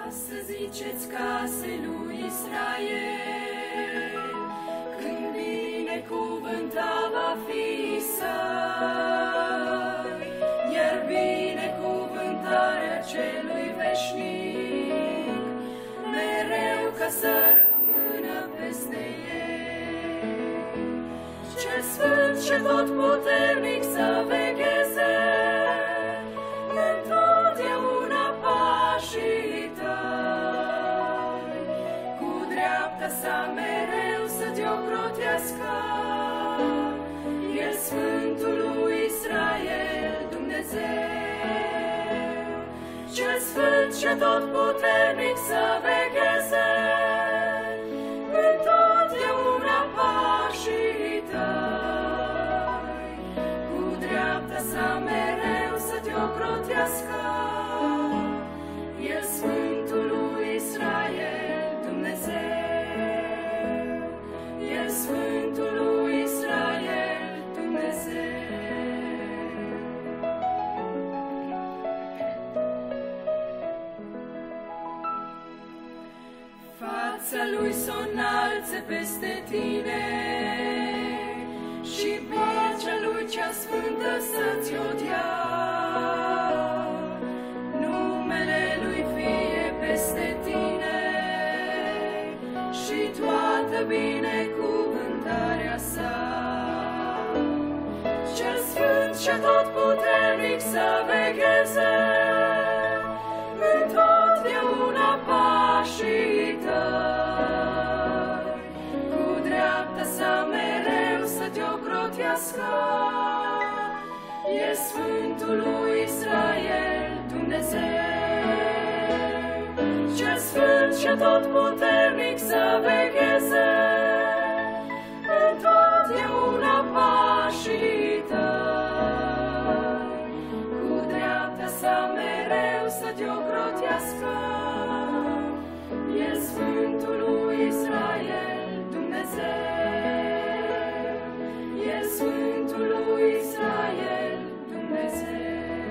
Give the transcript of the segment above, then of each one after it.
să ziceți casei lui Israel, când binecuvântat va fi Săi, iar binecuvântarea celui veșnic, mereu ca să rămână peste ei. Cel sfânt și tot puternic să vegheze întotdeauna pașii tăi, cu dreapta sa mereu să te ocrotească, El Sfântul lui Israel Dumnezeu. Cel sfânt și tot puternic să vegheze întotdeauna pașii tăi, cu dreapta sa mereu să te ocrotească, El Sfântul lui Israel Dumnezeu. El Sfântul lui Israel Dumnezeu. Fața lui s-o înalțe peste tine și pacea lui cea sfântă să-ți-o dea. Numele lui fie peste tine și toată binecuvântarea sa. Cel sfânt și tot puternic să vegheze întotdeauna pașii tăi, cu dreapta sa mereu să te ocrotească, E Sfântul lui Israel Dumnezeu. Cel sfânt și tot puternic să vegheze întotdeauna pașii tăi, cu dreapta sa mereu să te ocrotească, E Sfântul lui Israel Dumnezeu. E Sfântul lui Israel Dumnezeu.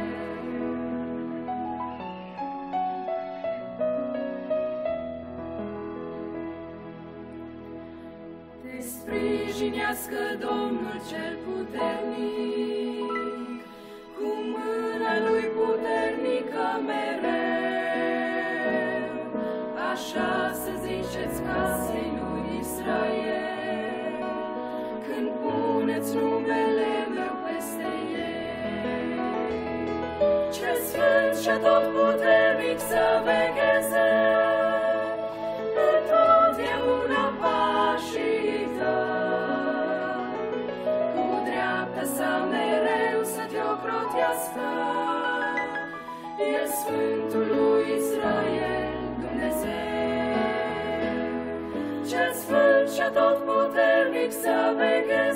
Te sprijinească Domnul cel puternic, cu mâna lui puternică mereu. Așa să ziceți casei lui Israel, când puneți numele meu peste ei. Cel sfânt și tot puternic să vegheze întotdeauna pașii tăi, cu dreapta sa mereu să te ocrotească, El Sfântul lui Israel Dumnezeu. Cel sfânt și tot puternic să vegheze